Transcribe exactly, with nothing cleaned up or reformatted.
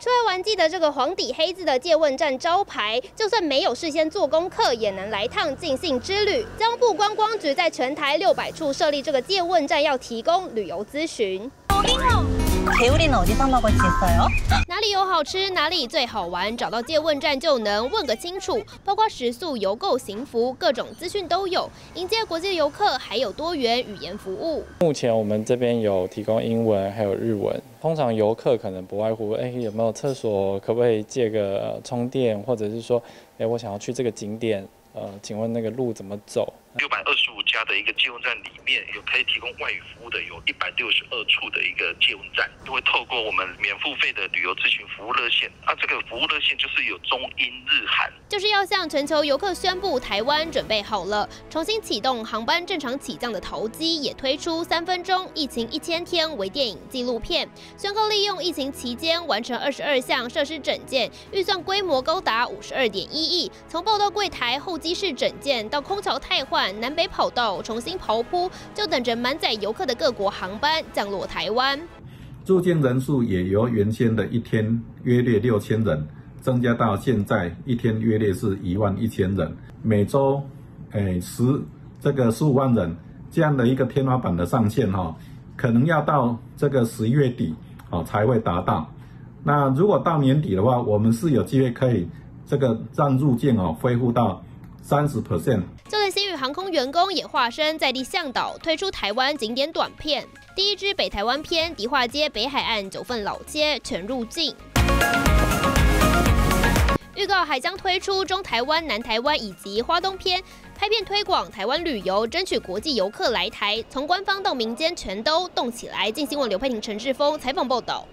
出来玩记得这个黄底黑字的借问站招牌，就算没有事先做功课，也能来趟尽兴之旅。交通部观光局在全台六百处设立这个借问站，要提供旅游咨询。 개울이는 어디서 먹을 수 있어요? 哪里有好吃，哪里最好玩，找到借问站就能问个清楚。包括食宿、邮购、行服，各种资讯都有。迎接国际游客，还有多元语言服务。 目前我们这边有提供英文，还有日文。通常游客可能不外乎，哎，有没有厕所？可不可以借个充电？或者是说，哎，我想要去这个景点，呃，请问那个路怎么走？ 六百二十五家的一个借问站里面，有可以提供外语服务的，有一百六十二处的一个借问站，就会透过我们免付费的旅游咨询服务热线。啊，这个服务热线就是有中英日韩， 就是要向全球游客宣布，台湾准备好了，重新启动航班正常起降的桃机，也推出三分钟疫情一千天微电影纪录片，宣告利用疫情期间完成二十二项设施整建，预算规模高达五十二点一亿。从报到柜台、候机室整建到空桥汰换。 南北跑道重新刨铺，就等着满载游客的各国航班降落台湾。 入境人数也由原先的一天约略六千人，增加到现在一天约略是一万一千人，每周诶十这个十五万人这样的一个天花板的上限哈、哦，可能要到这个十一月底哦才会达到。那如果到年底的话，我们是有机会可以这个让入境哦恢复到。 三十 percent， 就连星宇航空员工也化身在地向导，推出台湾景点短片。第一支北台湾篇，迪化街、北海岸九份老街全入境。预告还将推出中台湾、南台湾以及花东篇，拍片推广台湾旅游，争取国际游客来台。从官方到民间全都动起来。镜新闻刘佩婷、陈志峰采访报道。